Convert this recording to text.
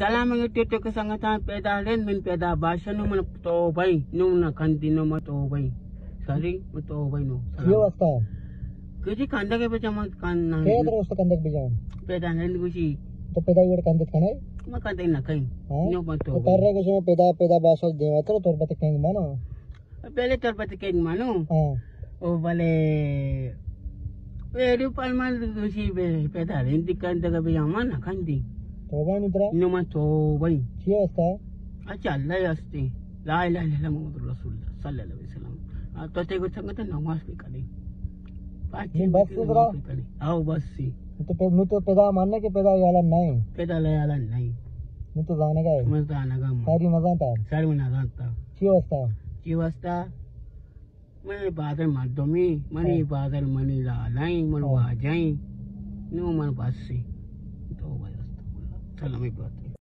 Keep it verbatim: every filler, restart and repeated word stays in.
Salam mga tito ko sa ngatan peda rin min peda basya no man to bay no na kandi no ma to bay sorry ma to bay no ये वास्ता किसी कंदा के बच्चा मत कान ना क्या तरह उसका कंदक बिजान पेदा ren कुछ तो पैदा ये कंदक खाना है ma कंदा ना कहीं नो ma तो to कर रहे कुछ पैदा पैदा बासो देवा तो तोर पते कहेंगे मानो पहले तोर पते कहेंगे मानो हाँ ओ वाले वेरु पालमान कुछ पेदा ren di कंदा के बच्चा mana kandi तो बाय मित्रा no ma to bay ये वास्ता अच्छा अल्लाह यास्ते ला इलाहा इल्लल्लाह मुहम्मदुर रसूलुल्लाह सल्लल्लाहु अलैहि वसल्लम तो ते को संगत नमाज भी करे नहीं बस इधरा आओ बस सी तो पे नु तो पैदा मानने के पैदा वाला नहीं पैदा ले वाला नहीं नु तो जाने का है मजा आना का सारी मजा था सारी मना आता ये वास्ता ये वास्ता मैं बादल माधमी मनी बादल मनी ला लाई मन वा जाई नु मन बस सी तो वास्ता सलामी बात